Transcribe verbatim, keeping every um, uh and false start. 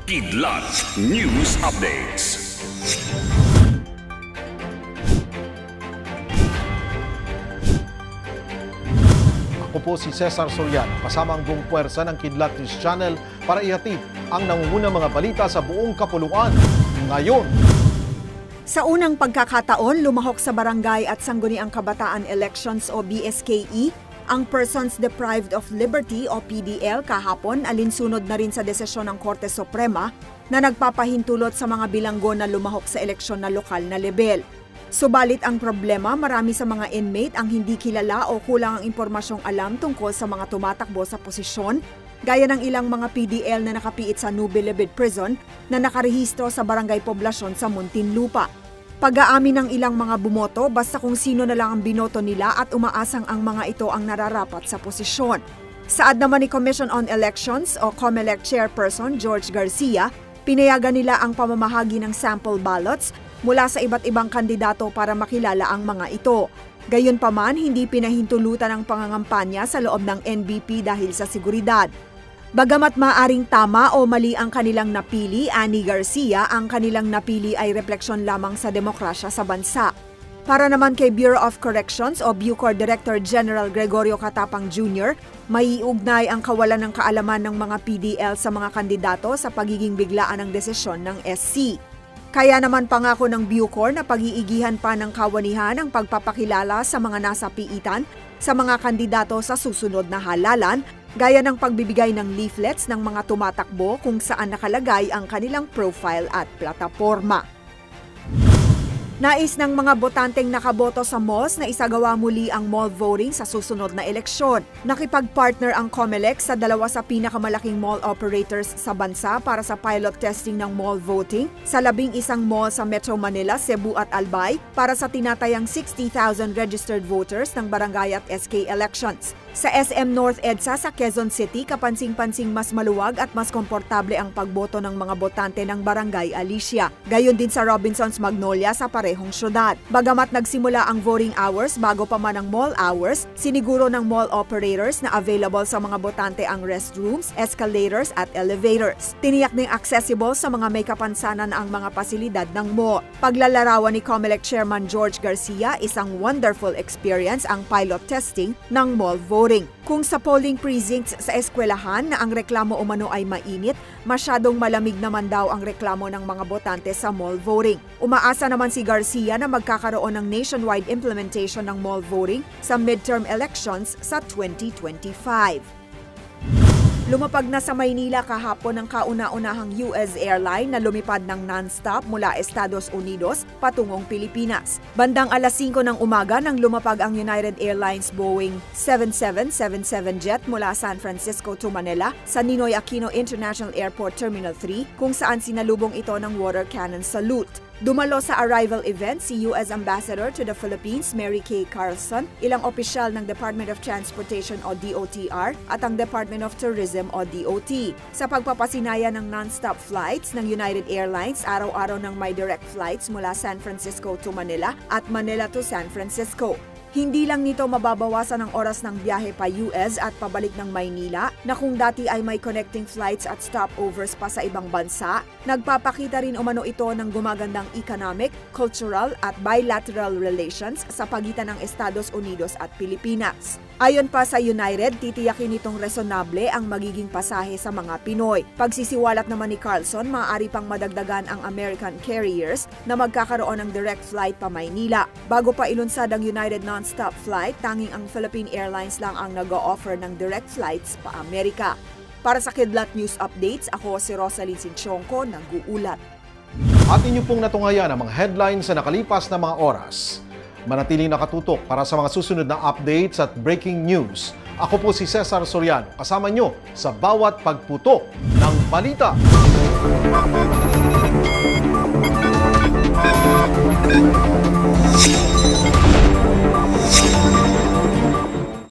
Kidlat News Updates. Ako po si Cesar Soriano, kasama ang buong puwersa ng Kidlat News Channel para ihatid ang nangungunang mga balita sa buong kapuluan. Ngayon, sa unang pagkakataon, lumahok sa Barangay at Sangguniang Kabataan Elections o B S K E ang Persons Deprived of Liberty o P D L kahapon, alinsunod na rin sa desisyon ng Korte Suprema na nagpapahintulot sa mga bilanggo na lumahok sa eleksyon na lokal na lebel. Subalit ang problema, marami sa mga inmate ang hindi kilala o kulang ang impormasyong alam tungkol sa mga tumatakbo sa posisyon, gaya ng ilang mga P D L na nakapiit sa Nubilibid Prison na nakarehistro sa barangay poblasyon sa Muntinlupa. Pag-aamin ng ilang mga bumoto basta kung sino na lang ang binoto nila at umaasang ang mga ito ang nararapat sa posisyon. Saad naman ni Commission on Elections o COMELEC Chairperson George Garcia, pinayagan nila ang pamamahagi ng sample ballots mula sa iba't ibang kandidato para makilala ang mga ito. Gayunpaman, hindi pinahintulutan ang pangangampanya sa loob ng N B P dahil sa seguridad. Bagamat maaring tama o mali ang kanilang napili, ani Garcia, ang kanilang napili ay refleksyon lamang sa demokrasya sa bansa. Para naman kay Bureau of Corrections o Bucor Director General Gregorio Catapang Junior, may iugnay ang kawalan ng kaalaman ng mga P D L sa mga kandidato sa pagiging biglaan ng desisyon ng S C. Kaya naman pangako ng Bucor na pag-iigihan pa ng kawanihan ang pagpapakilala sa mga nasa piitan sa mga kandidato sa susunod na halalan, gaya ng pagbibigay ng leaflets ng mga tumatakbo kung saan nakalagay ang kanilang profile at plataforma. Nais ng mga botanteng nakaboto sa malls na isagawa muli ang mall voting sa susunod na eleksyon. Nakipag-partner ang COMELEC sa dalawa sa pinakamalaking mall operators sa bansa para sa pilot testing ng mall voting sa labing isang mall sa Metro Manila, Cebu at Albay para sa tinatayang sixty thousand registered voters ng barangay at S K elections. Sa S M North EDSA sa Quezon City, kapansing-pansing mas maluwag at mas komportable ang pagboto ng mga botante ng Barangay Alicia. Gayon din sa Robinsons Magnolia sa parehong syudad. Bagamat nagsimula ang voting hours bago pa man ang mall hours, siniguro ng mall operators na available sa mga botante ang restrooms, escalators at elevators. Tiniyak ding accessible sa mga may kapansanan ang mga pasilidad ng mall. Paglalarawan ni COMELEC Chairman George Garcia, isang wonderful experience ang pilot testing ng mall voting. Kung sa polling precincts sa eskwelahan na ang reklamo umano ay mainit, masyadong malamig naman daw ang reklamo ng mga botante sa mall voting. Umaasa naman si Garcia na magkakaroon ng nationwide implementation ng mall voting sa midterm elections sa twenty twenty-five. Lumapag na sa Maynila kahapon ang kauna-unahang U S airline na lumipad ng non-stop mula Estados Unidos patungong Pilipinas. Bandang alas singko ng umaga nang lumapag ang United Airlines Boeing seven seven seven seven jet mula San Francisco to Manila sa Ninoy Aquino International Airport Terminal three kung saan sinalubong ito ng water cannon salute. Dumalo sa arrival event si U S Ambassador to the Philippines Mary Kay Carlson, ilang opisyal ng Department of Transportation o D O T R at ang Department of Tourism o D O T. Sa pagpapasinaya ng non-stop flights ng United Airlines, araw-araw ng may direct flights mula San Francisco to Manila at Manila to San Francisco. Hindi lang nito mababawasan ang oras ng biyahe pa U S at pabalik ng Maynila na kung dati ay may connecting flights at stopovers pa sa ibang bansa, nagpapakita rin umano ito ng gumagandang economic, cultural at bilateral relations sa pagitan ng Estados Unidos at Pilipinas. Ayon pa sa United, titiyakin nitong resonable ang magiging pasahe sa mga Pinoy. Pagsisiwalat naman ni Carlson, maaari pang madagdagan ang American carriers na magkakaroon ng direct flight pa Maynila. Bago pa ilunsad ang United non-stop flight, tanging ang Philippine Airlines lang ang nag-o-offer ng direct flights pa Amerika. Para sa Kidlat News Updates, ako si Rosalyn Sinchonko, nag-uulat. At inyo pong natungayan ang mga headlines sa nakalipas na mga oras. Manatiling nakatutok para sa mga susunod na updates at breaking news. Ako po si Cesar Soriano, kasama nyo sa bawat pagputok ng balita.